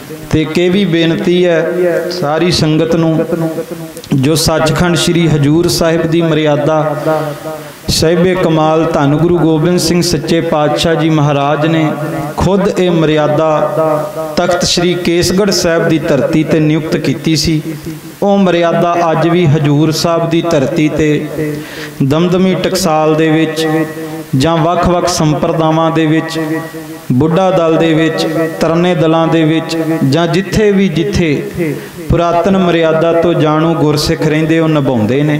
ਤੇ ਕਿ ਵੀ ਬੇਨਤੀ है सारी संगत नूं जो सचखंड श्री हजूर साहिब की मर्यादा साहिबे कमाल धन गुरु गोबिंद सिंह सच्चे पातशाह जी महाराज ने खुद ये मर्यादा तख्त श्री केसगढ़ साहिब की धरती ते नियुक्त की सी। वो मर्यादा अज भी हजूर साहब की धरती ते दमदमी टकसाल दे विच जां वख-वख संप्रदावां दे विच बुढ़ा दल दे विच तरने दलां दे विच जां जिथे भी जिथे पुरातन मर्यादा तो जाणू गुरसिख रहिंदे ओ निभाउंदे ने।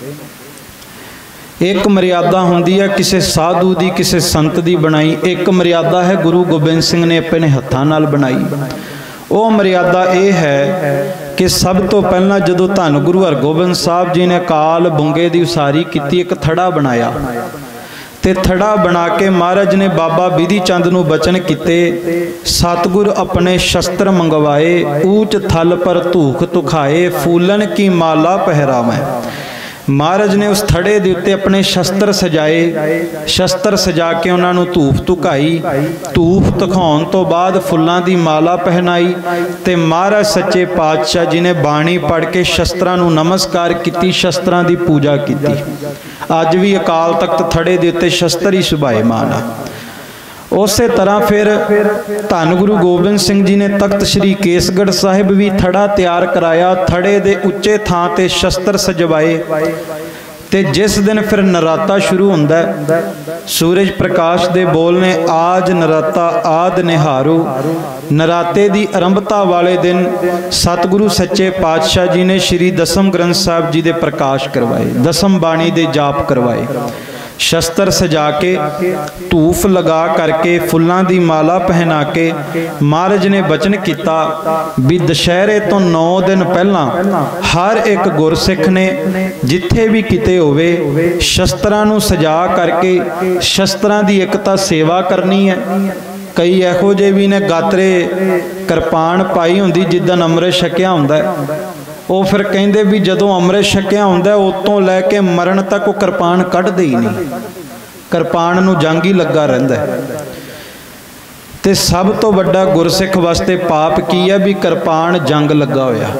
एक मर्यादा होंदी है किसी साधु की किसी संत की बनाई, एक मर्यादा है गुरु गोबिंद सिंह ने अपने हत्थां नाल बनाई। वो मर्यादा ये है कि सब तो पहला जदों धन गुरु हरगोबिंद साहब जी ने काल बुंगे की उसारी की, एक थड़ा बनाया ते थड़ा बना के महाराज ने बाबा बिधि चंद नूं बचन किते, सतगुर अपने शस्त्र मंगवाए, ऊंच थल पर धूख तुखाए, फूलन की माला पहरावे। महाराज ने उस थड़े दे उत्ते अपने शस्त्र सजाए, शस्त्र सजा के उन्होंने धूफ तुकाई, धूफ तुखाउण तो बाद फुल्लां दी माला पहनाई ते महाराज सच्चे पातशाह जी ने बाणी पढ़ के शस्त्रां नूं नमस्कार की, शस्त्रां दी पूजा की। अज भी अकाल तख्त थड़े दे उत्ते शस्त्र ही सुभाएमान आ। उस तरह फिर धन गुरु गोबिंद सिंह जी ने तख्त श्री केसगढ़ साहिब भी थड़ा तैयार कराया, थड़े दे उच्चे थां ते शस्त्र सजवाए ते जिस दिन फिर नराता शुरू हुंदा है, सूरज प्रकाश दे बोल ने आज नराता आद निहारो, नराते दी आरंभता वाले दिन सतगुरु सच्चे पातशाह जी ने श्री दसम ग्रंथ साहिब जी दे प्रकाश करवाए, दसम बाणी दे जाप करवाए, शस्त्र सजा के धूफ लगा करके फुल्लां दी माला पहना के महाराज ने बचन किया भी दशहरे तो 9 दिन पहला हर एक गुरसिख ने जिथे भी किते होवे शस्त्रां नूं सजा करके शस्त्रां दी एक तां सेवा करनी है। कई इहो जे भी ने गात्रे किरपान पाई हुंदी जिद्दन अमृत छकिया हुंदा है, वो फिर कहिंदे भी जदों अमृत छकिया हुंदा उतों लैके मरण तक वो किरपान कढ़दे ही नहीं, किरपान नूं जंग ही लगा रहिंदा है। ते सब तो वड्डा गुरसिख वास्ते पाप की है भी किरपान जंग लगा होया,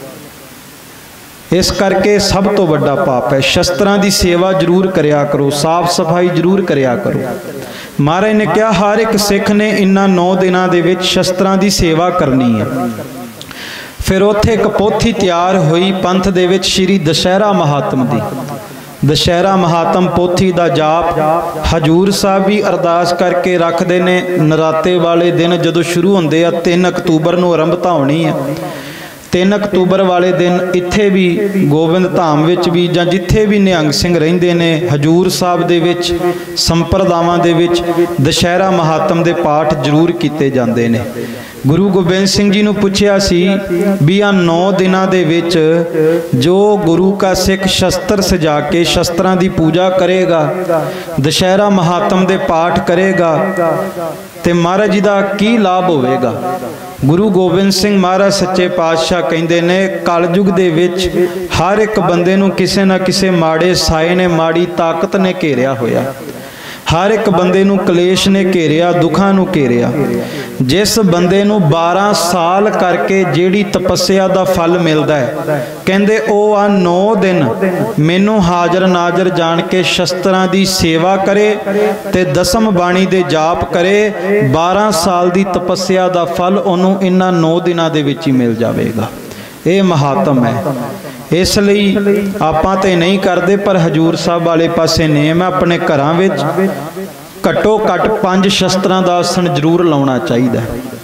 इस करके सब तो वड्डा पाप है। शस्त्रां दी सेवा जरूर करिया करो, साफ सफाई जरूर करिया करो। महाराज ने कहा हर एक सिख ने इन्हां 9 दिनां दे विच शस्त्रां दी सेवा करनी है। फिर उत्थे एक पोथी तैयार हुई पंथ दे विच श्री दशहरा महात्म दी, दशहरा महात्म पोथी दा जाप हजूर साहब भी अरदास करके रखते ने। नराते वाले दिन जदों शुरू होंदे आ 3 अक्तूबर नूं आरंभता होनी है, 3 अक्तूबर वाले दिन इत्थे भी गोबिंद धाम विच भी जां जिथे भी निहंग सिंह रहिंदे ने हजूर साहब दे विच संप्रदावां दे विच दशहरा महात्म दे पाठ जरूर कीते जांदे ने। गुरु गोबिंद सिंह जी नूं पुछया सी भी आ 9 दिनां दे विच जो गुरु का सिख शस्त्र सजा के शस्त्रां दी पूजा करेगा, दशहरा महात्म दे पाठ करेगा ते महाराज जी दा की लाभ होवेगा। गुरु गोबिंद सिंह महाराज सच्चे पातशाह कहंदे ने कलयुग दे विच हर एक बंदे नूं किसे ना किसे माड़े साए ने, माड़ी ताकत ने घेरिया होया, हर एक बंदे नूं कलेश ने घेरिया, दुखां नूं घेरिया। जिस बंदे नूं 12 साल करके जिहड़ी तपस्या दा फल मिलदा है, कहंदे ओ आ 9 दिन मैनूं हाजर नाजर जान के शस्त्रां दी सेवा करे ते दसम बाणी दे जाप करे, 12 साल दी तपस्या दा फल ओनूं इन्हां 9 दिनां दे विच ही मिल जावेगा। ये महात्म है। इसलिए आपां ते नहीं करते पर हजूर साहब वाले पासे नेम है अपने घरां विच घट्टो घट 5 शस्त्रां दा आसन जरूर लाउणा चाहिए।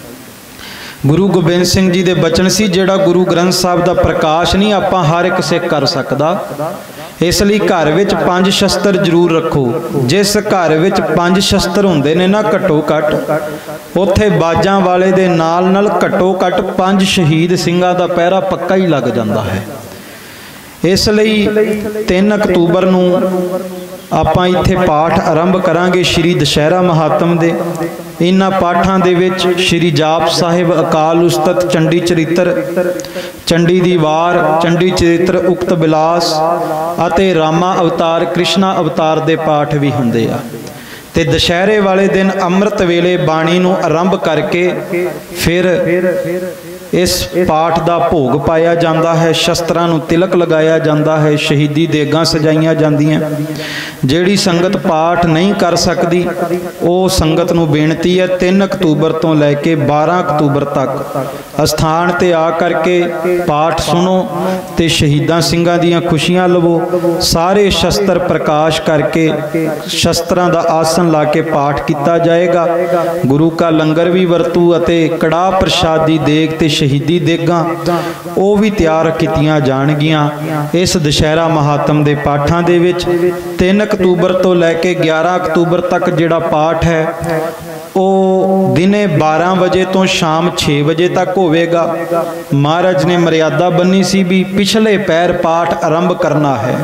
गुरु गोबिंद सिंह जी दे बचन सी जिहड़ा गुरु ग्रंथ साहब दा प्रकाश नहीं आपां हर एक सिख कर सकदा, इसलिए घर विच 5 शस्त्र जरूर रखो। जिस घर विच 5 शस्त्र हुंदे ने ना घट्टो घट उत्थे बाजां वाले दे नाल नाल घट्टो घट 5 शहीद सिंघां दा पहरा पक्का ही लग जांदा है। इसलिए 3 अक्तूबर नूं आपां इत्थे पाठ आरंभ करांगे श्री दशहरा महात्म दे। इन्हां पाठां दे विच श्री जाप साहिब, अकाल उस्तत, चंडी चरित्र, चंडी दी वार, चंडी चरित्र, उक्त बिलास अते रामा अवतार, कृष्णा अवतार दे पाठ भी हुंदे आ। ਤੇ ਦੁਸ਼ਹਿਰੇ ਵਾਲੇ दिन ਅੰਮ੍ਰਿਤ ਵੇਲੇ ਬਾਣੀ ਨੂੰ ਆਰੰਭ ਕਰਕੇ ਫਿਰ इस पाठ का भोग पाया जाता है, शस्त्रां नूं तिलक लगाया जाता है, शहीदी देगां सजाइयां जांदियां। जिहड़ी संगत पाठ नहीं कर सकती वो संगत नूं बेनती है 3 अक्तूबर तो लैके 12 अक्तूबर तक अस्थान ते आ करके पाठ सुनो ते शहीदां सिंघां दीयां खुशियां लवो। सारे शस्त्र प्रकाश करके शस्त्रां दा आसन ला के पाठ किया जाएगा। गुरु का लंगर भी वरतू अते कड़ाह प्रसाद दी देग ते शहीदी देगां वो भी तैयार कीतियां जाणगियां। इस दशहरा महात्म दे पाठां दे विच 3 अक्तूबर तो लैके 11 अक्तूबर तक जिहड़ा पाठ है वो दिने 12 बजे तो शाम 6 बजे तक होवेगा। महाराज ने मर्यादा बन्नी सी भी पिछले पैर पाठ आरंभ करना है।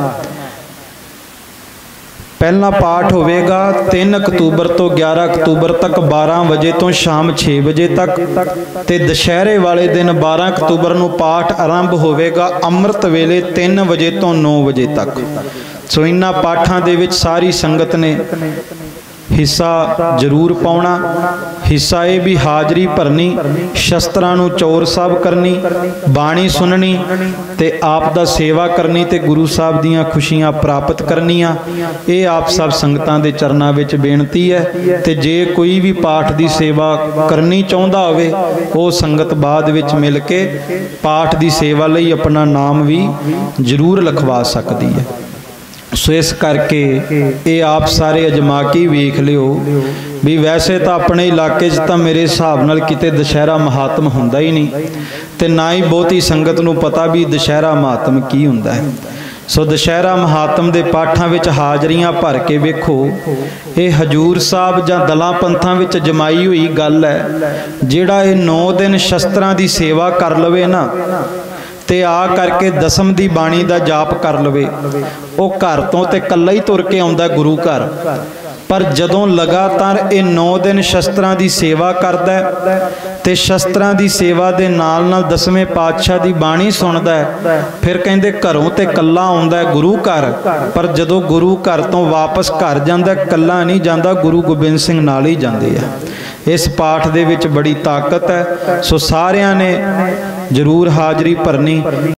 पहला पाठ होवेगा 3 अक्तूबर तो 11 अक्तूबर तक 12 बजे तो शाम 6 बजे तक ते दशहरे वाले दिन 12 अक्तूबर नूं पाठ आरंभ होवेगा अमृत वेले 3 बजे तो 9 बजे तक। सो इन्हां पाठां दे विच सारी संगत ने हिस्सा जरूर पाउणा। हिस्सा ये भी हाजरी भरनी, शस्त्रां नूं चौर साहब करनी, बाणी सुननी ते आप दा सेवा करनी ते गुरु साहब दीयां खुशियां प्राप्त करनियां। ये आप सब संगतां दे चरनां विच बेनती है। ते जे कोई भी पाठ दी सेवा करनी चाहुंदा होवे वो संगत बाद विच मिल के पाठ दी सेवा लई अपना नाम भी जरूर लिखवा सकदी है। सो इस करके ये आप सारे अजमा के वेख लियो भी वैसे तो अपने इलाके तो मेरे हिसाब नाल किते दशहरा महात्म हुंदा ही नहीं ते ना ही बहुती संगत नूं पता भी दशहरा महात्म की हुंदा है। सो दशहरा महात्म दे पाठां विच हाजरियां भर के वेखो। ये हजूर साहब जां दलां पंथां विच जमाई हुई गल है। जिहड़ा ये 9 दिन शस्त्रां दी सेवा कर लवे ना ते आ करके दसम दी बाणी दा जाप कर लवे, वो घर तो ते कल्ला ही तुर के आउंदा गुरु घर। पर जदों लगातार ये 9 दिन शस्त्रां दी सेवा करदा है ते शस्त्रां दी सेवा दे नाल नाल 10वें पातशाह दी बाणी सुनदा है, फिर कहंदे घरों ते कल्ला आउंदा है गुरु घर। पर जदों गुरु घर तो वापस घर जांदा कल्ला नहीं जांदा, गुरु गोबिंद सिंह नाल ही जांदे आ। इस पाठ दे विच बड़ी ताकत है। सो सारियां ने जरूर हाजरी भरनी।